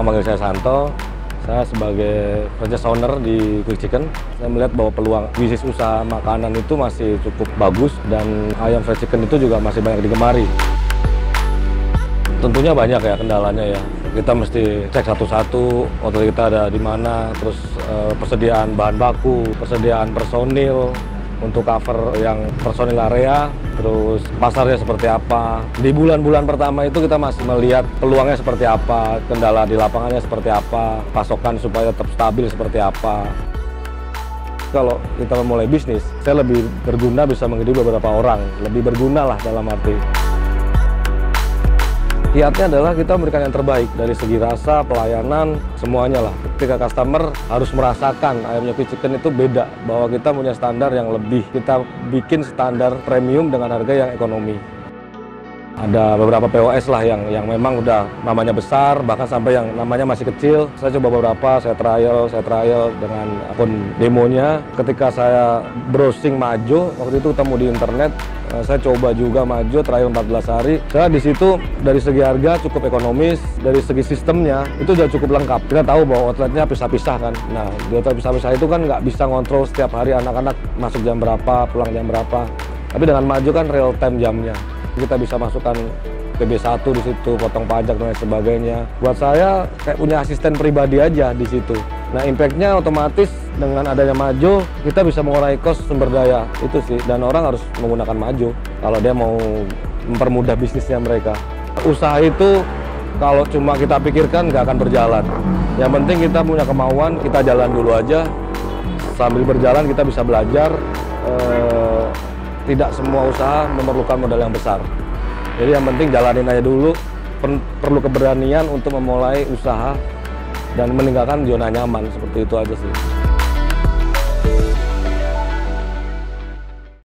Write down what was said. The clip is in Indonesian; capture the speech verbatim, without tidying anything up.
Orang manggil saya Santo. Saya sebagai franchise owner di Quick Chicken, saya melihat bahwa peluang bisnis usaha makanan itu masih cukup bagus dan ayam fried chicken itu juga masih banyak digemari. Tentunya banyak ya kendalanya ya. Kita mesti cek satu-satu outlet kita ada di mana, terus eh, persediaan bahan baku, persediaan personil untuk cover yang personil area, terus pasarnya seperti apa. Di bulan-bulan pertama itu kita masih melihat peluangnya seperti apa, kendala di lapangannya seperti apa, pasokan supaya tetap stabil seperti apa. Kalau kita memulai bisnis, saya lebih berguna bisa menghidupi beberapa orang, lebih berguna lah dalam arti. Kiatnya adalah kita memberikan yang terbaik dari segi rasa, pelayanan, semuanya lah. Ketika customer harus merasakan ayamnya Quick Chicken itu beda, bahwa kita punya standar yang lebih. Kita bikin standar premium dengan harga yang ekonomi. Ada beberapa P O S lah yang yang memang udah namanya besar, bahkan sampai yang namanya masih kecil. Saya coba beberapa, saya trial, saya trial dengan akun demonya. Ketika saya browsing Majo, waktu itu ketemu di internet, saya coba juga Majo trial empat belas hari. Saya di situ dari segi harga cukup ekonomis, dari segi sistemnya itu udah cukup lengkap. Kita tahu bahwa outletnya pisah-pisah kan. Nah, di outlet pisah-pisah itu kan nggak bisa ngontrol setiap hari anak-anak masuk jam berapa, pulang jam berapa. Tapi dengan Majo kan real time jamnya. Kita bisa masukkan P B satu di situ, potong pajak dan lain sebagainya. Buat saya kayak punya asisten pribadi aja di situ. Nah, impact-nya otomatis dengan adanya Majo, kita bisa mengurangi kos sumber daya itu sih. Dan orang harus menggunakan Majo kalau dia mau mempermudah bisnisnya mereka. Usaha itu kalau cuma kita pikirkan nggak akan berjalan. Yang penting kita punya kemauan, kita jalan dulu aja. Sambil berjalan kita bisa belajar. Eh, tidak semua usaha memerlukan modal yang besar. Jadi yang penting jalanin aja dulu. Perlu keberanian untuk memulai usaha dan meninggalkan zona nyaman, seperti itu aja sih.